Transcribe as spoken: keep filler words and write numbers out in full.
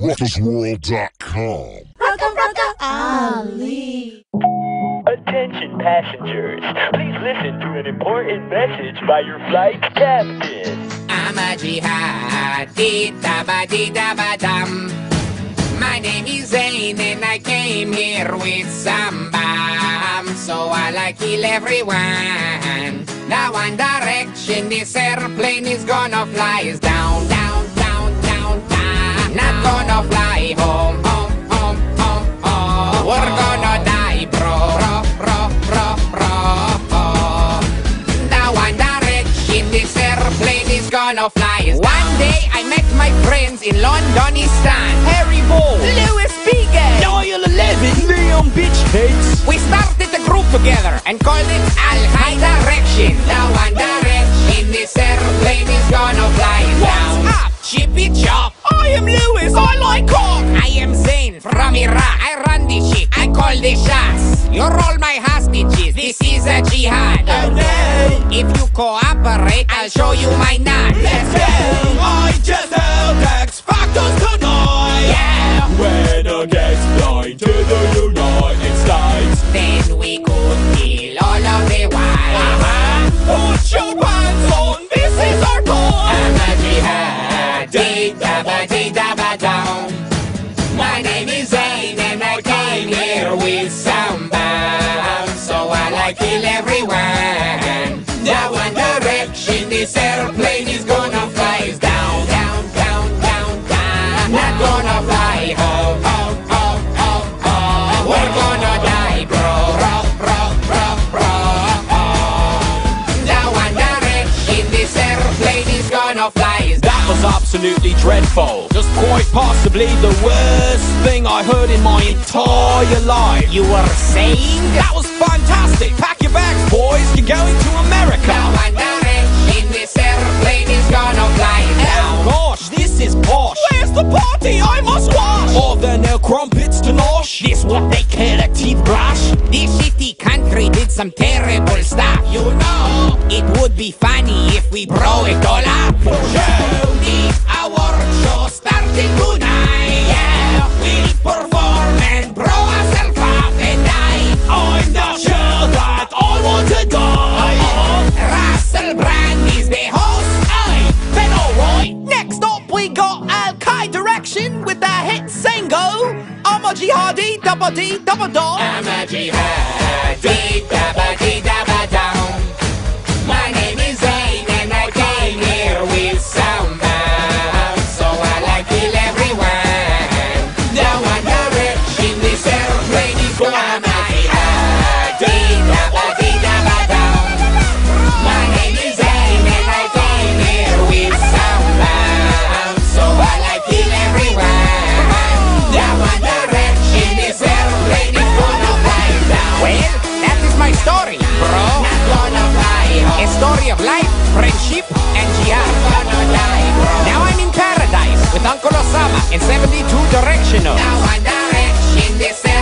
rockers world dot com. Rocka Rocka Ali. Attention passengers, please listen to an important message by your flight captain. I'm a jihadi, dabba dee dabba dum. My name is Zayn and I came here with some bomb. So I'll kill everyone. Now one direction, this airplane is gonna fly us down, down, down, down, down. Not gonna fly home, home, home, home, home. We're gonna die, bro, bro, bro, bro, bro. Now one direction, this airplane is gonna fly us down. One day I met my friends in Londonistan. Harry Ball, Louis Spiegel, Niall eleven, Leon Bitch Heads. we started a group together and called it Al High Direction. Now one direction, this airplane is gonna fly down. What's up? Chippy chop. I am Lewis, I like cock. I am Zayn from Iraq. I run this shit. I call the shots. You're all my hostages. This is a jihad. Oh no. If you cooperate, I'll show you my nut. Let's go. I just held X Factors tonight. Yeah. When I get flying to the United States. Then we could kill all of the wives. Uh-huh. Put your pants on, this is our time. I'm a jihad. Dee dabba dee dabba down. My name is Zayn and I came here with some bombs. So I'll kill everyone. Now one direction, this airplane is gonna fly us down, down, down, down, down. Not gonna fly home, home, home, home, home. We're gonna die, bro, bro, bro, bro, bro. Now one direction, this airplane is gonna fly us down. That was absolutely dreadful. Just quite possibly the worst thing I heard in my entire life. You were saying? That was fantastic. Pack your bags, boys. You're going to America. Now one direction, this airplane is gonna fly us Oh down. gosh, this is posh. Where's the party? I must wash. Are there no crumpets to nosh? This what they call a teeth brush. This shitty country did some terrible stuff. You know, it would be funny if we blow it all up. Show This award show starting tonight. Yeah, we'll perform and blow ourselves up and die. I'm not sure that I want to die. Russell Brand is the host. Aye, then alright. Next up we got Al Kai Direction with their hit single I'm a jihadi, dabba dee dabba da. I'm a jihad, dee dabba dee dabba down. My name is Zayn and I came here with some bombs. So I'll kill everyone. Now one direction, this airplane is gonna I'm a jihad, dee dabba dee dabba down. My name is Zayn and I came here with some bombs. So I'll kill everyone. Now one direction, this airplane is gonna fly down. Well, that is my story, bro. Not gonna fly home. A story of life, friendship, and jihad. Gonna die, bro. Now I'm in paradise with Uncle Osama in seventy-two Directional. Now one direction, this